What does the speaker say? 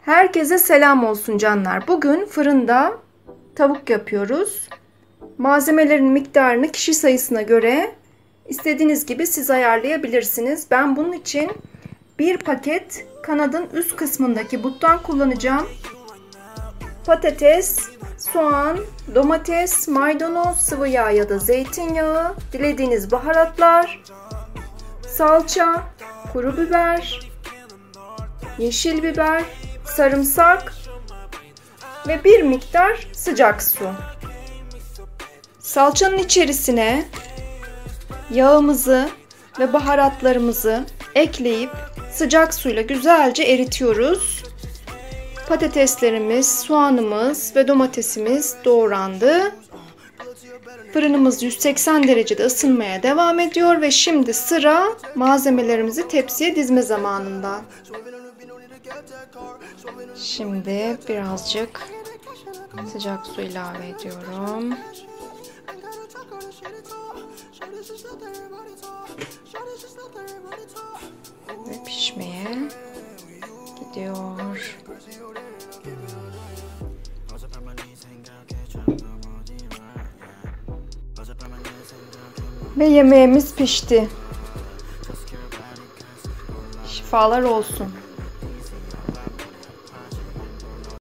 Herkese selam olsun canlar. Bugün fırında tavuk yapıyoruz. Malzemelerin miktarını kişi sayısına göre istediğiniz gibi siz ayarlayabilirsiniz. Ben bunun için bir paket kanadın üst kısmındaki buttan kullanacağım. Patates, soğan, domates, maydanoz, sıvı yağ ya da zeytinyağı, dilediğiniz baharatlar, salça, kuru biber, yeşil biber, sarımsak ve bir miktar sıcak su. Salçanın içerisine yağımızı ve baharatlarımızı ekleyip sıcak suyla güzelce eritiyoruz. Patateslerimiz, soğanımız ve domatesimiz doğrandı. Fırınımız 180 derecede ısınmaya devam ediyor ve şimdi sıra malzemelerimizi tepsiye dizme zamanında. Şimdi birazcık sıcak su ilave ediyorum. Ve pişmeye gidiyor. Ve yemeğimiz pişti. Şifalar olsun.